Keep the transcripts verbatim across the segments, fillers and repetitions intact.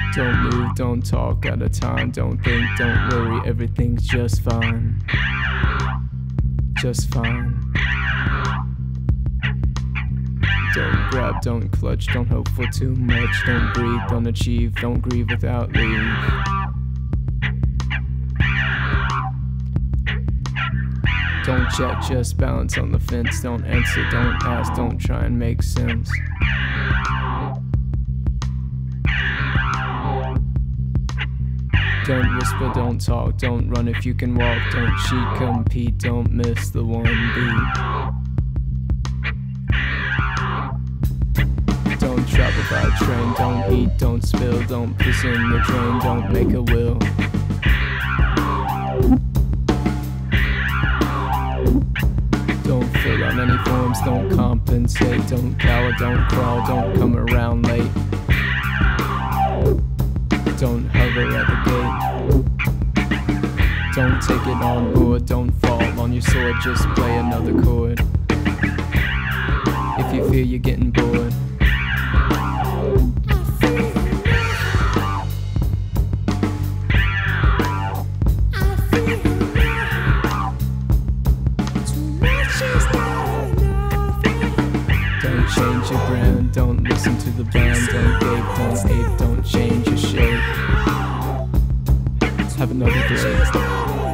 Don't move, don't talk out of time. Don't think, don't worry, everything's just fine. Just fine. Don't grab, don't clutch, don't hope for too much. Don't breathe, don't achieve, don't grieve without leave. Don't chat, just balance on the fence. Don't answer, don't ask, don't try and make sense. Don't whisper, don't talk, don't run if you can walk. Don't cheat, compete, don't miss the one beat. Don't travel by train, don't eat, don't spill. Don't piss in the drain, don't make a will. Don't fill out any forms, don't compensate. Don't cower, don't crawl, don't come around late. Don't hover at the gate. Don't take it on board, don't fall on your sword. Just play another chord if you feel you're getting bored. Don't change your brand, don't listen to the band. Don't gape, don't ape, don't change your shape. Have another day.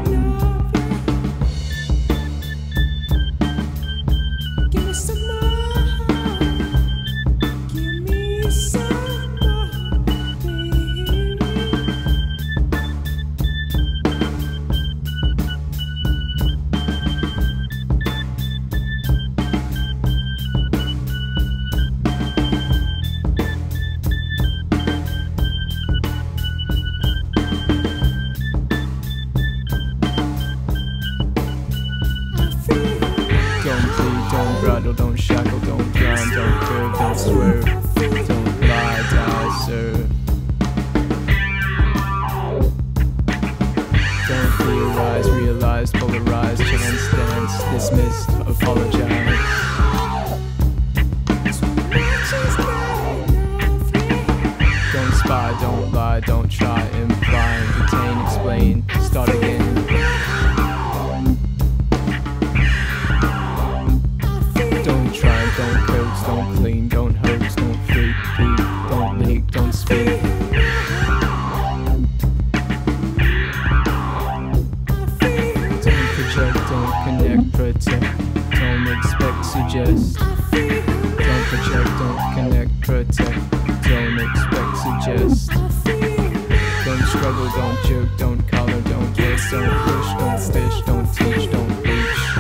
Don't bridle, don't shackle, don't grind, don't curve, don't swerve. Don't lie, die, serve. Don't theorize, realize, polarize, chance, dance, dismissed, apologize. Don't spy, don't lie, don't try, imply, contain, explain, start again. Don't coax, don't clean, don't hoax, don't freak, peep, don't leak, don't speak. Don't project, don't connect, protect, don't expect, suggest. Don't project, don't connect, protect, don't expect, suggest. Don't struggle, don't jerk, don't collar, don't twist, don't push, don't fish, don't teach, don't bleach.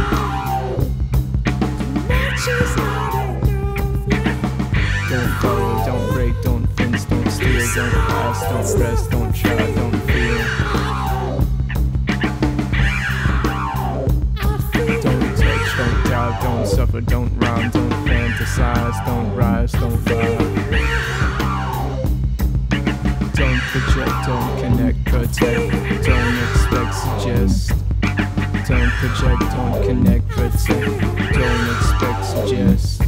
Don't follow, don't break, don't fence, don't steal, don't pass, don't press, don't try, don't feel. Don't touch, don't dive, don't suffer, don't rhyme, don't fantasize, don't rise, don't fly. Don't project, don't connect, protect, don't expect, suggest. Don't project, don't connect, protect, don't expect, suggest.